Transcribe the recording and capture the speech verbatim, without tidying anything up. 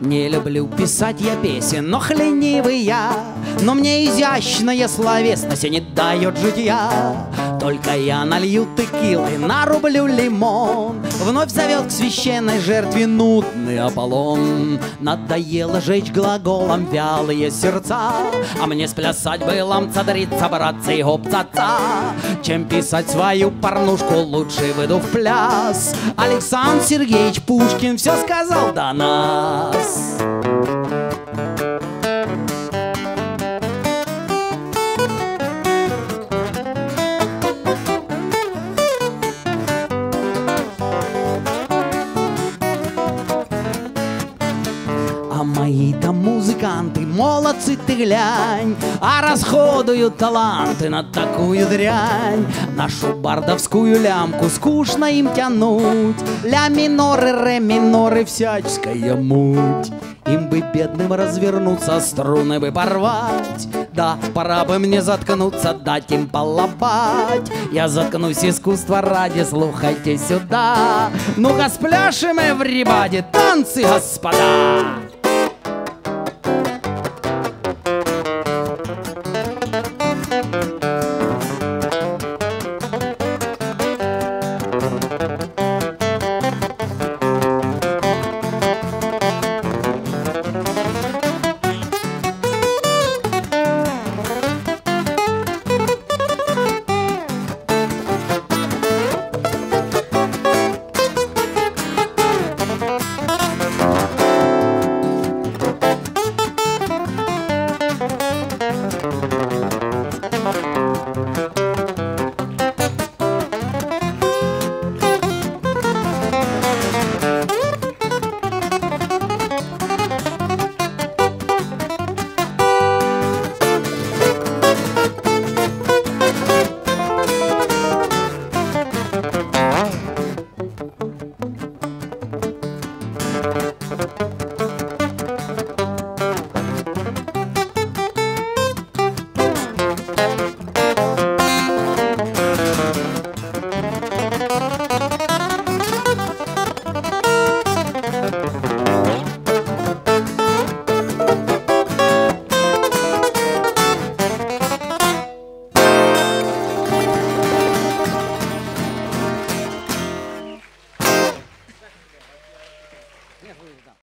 Не люблю писать я песен, но ленивый я, но мне изящная словесность не дает житья. Только я налью текилы, нарублю лимон, вновь зовет к священной жертве нудный Аполлон. Надоело жечь глаголом вялые сердца, а мне сплясать бы ламца, дриться, браться и гоп-ца-ца. Чем писать свою порнушку, лучше выйду в пляс. Александр Сергеевич Пушкин все сказал до нас. А мои-то музыканты, молодцы ты глянь, а расходуют таланты на такую дрянь. Нашу бардовскую лямку скучно им тянуть, ля миноры, ре миноры, всяческая муть. Им бы бедным развернуться, струны бы порвать. Да, пора бы мне заткнуться, дать им полопать. Я заткнусь искусства ради, слухайте сюда. Ну-ка спляшем, everybody, танцы, господа!